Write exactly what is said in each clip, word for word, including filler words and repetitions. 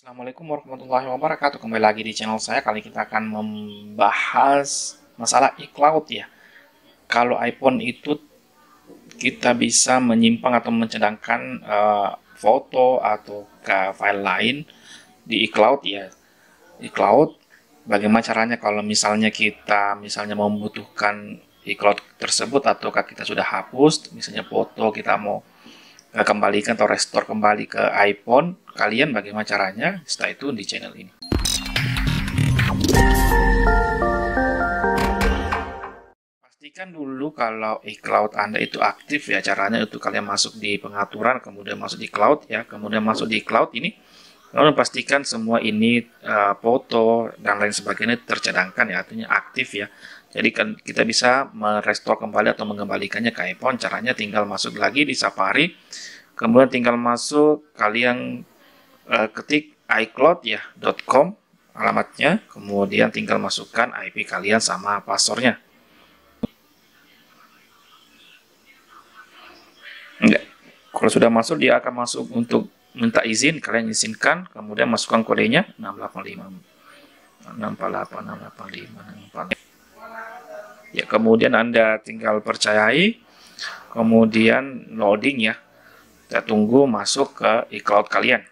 Assalamualaikum warahmatullahi wabarakatuh. Kembali lagi di channel saya. Kali kita akan membahas masalah iCloud ya. Kalau iPhone itu kita bisa menyimpan atau mencadangkan uh, foto atau ke file lain di iCloud ya. iCloud, bagaimana caranya kalau misalnya kita misalnya membutuhkan iCloud tersebut ataukah kita sudah hapus, misalnya foto kita mau kembalikan atau restore kembali ke iPhone kalian, bagaimana caranya? Setelah itu di channel ini. Pastikan dulu kalau iCloud Anda itu aktif ya. Caranya itu kalian masuk di pengaturan, kemudian masuk di cloud ya, kemudian masuk di cloud ini. Lalu pastikan semua ini uh, foto dan lain sebagainya tercadangkan ya, artinya aktif ya. Jadi kan kita bisa merestore kembali atau mengembalikannya ke iPhone. Caranya tinggal masuk lagi di Safari, kemudian tinggal masuk kalian uh, ketik iCloud ya .com alamatnya, kemudian tinggal masukkan I P kalian sama passwordnya. Enggak. Kalau sudah masuk dia akan masuk untuk minta izin, kalian izinkan, kemudian masukkan kodenya enam delapan lima enam empat delapan enam delapan lima enam empat lima. Ya, kemudian Anda tinggal percayai, kemudian loading ya. Kita tunggu masuk ke iCloud kalian.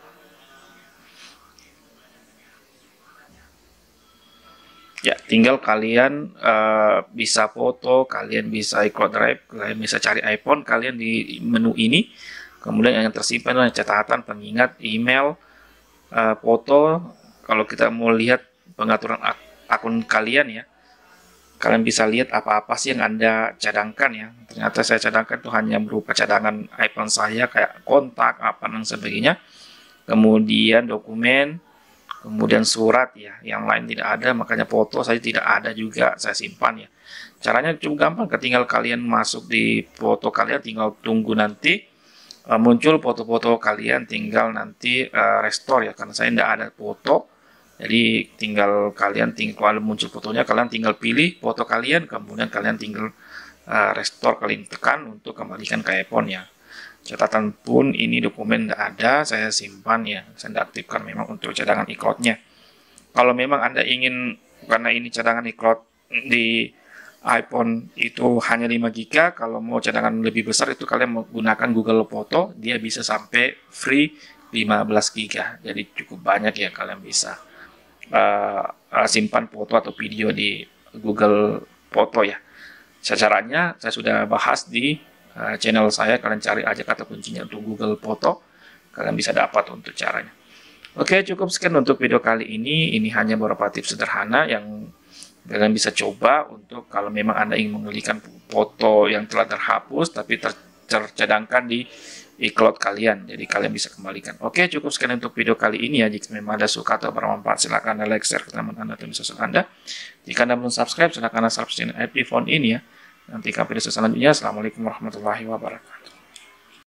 Ya, tinggal kalian uh, bisa foto, kalian bisa iCloud Drive, kalian bisa cari iPhone, kalian di menu ini. Kemudian yang tersimpan adalah catatan, pengingat, email, uh, foto. Kalau kita mau lihat pengaturan ak akun kalian ya, kalian bisa lihat apa-apa sih yang Anda cadangkan ya. Ternyata saya cadangkan itu hanya berupa cadangan iPhone saya, kayak kontak, apa dan sebagainya. Kemudian dokumen, kemudian surat ya, yang lain tidak ada, makanya foto saya tidak ada juga, saya simpan ya. Caranya cukup gampang, ketinggal kalian masuk di foto kalian, tinggal tunggu nanti uh, muncul foto-foto kalian, tinggal nanti uh, restore ya, karena saya tidak ada foto. Jadi tinggal kalian tinggal kalau muncul fotonya, kalian tinggal pilih foto kalian, kemudian kalian tinggal uh, restore, kalian tekan untuk kembalikan ke iPhone ya. Catatan pun ini dokumen tidak ada, saya simpan ya, saya tidak aktifkan memang untuk cadangan iCloud-nya. Kalau memang Anda ingin, karena ini cadangan iCloud di iPhone itu hanya lima giga, kalau mau cadangan lebih besar itu kalian menggunakan Google Photo, dia bisa sampai free lima belas giga, jadi cukup banyak ya kalian bisa uh, uh, simpan foto atau video di Google Photo ya. Caranya saya sudah bahas di uh, channel saya, kalian cari aja kata kuncinya untuk Google Photo, kalian bisa dapat untuk caranya. Oke, cukup sekian untuk video kali ini. Ini hanya beberapa tips sederhana yang kalian bisa coba untuk kalau memang Anda ingin menggalikan foto yang telah terhapus tapi ter tercadangkan di iCloud kalian, jadi kalian bisa kembalikan. Oke, cukup sekian untuk video kali ini ya. Jika memang ada suka atau bermanfaat, silakan Anda like, share ke teman Anda atau sosial Anda. Jika Anda belum subscribe, silakan Anda subscribe I P phone ini ya. Nantikan video selanjutnya. Assalamualaikum warahmatullahi wabarakatuh.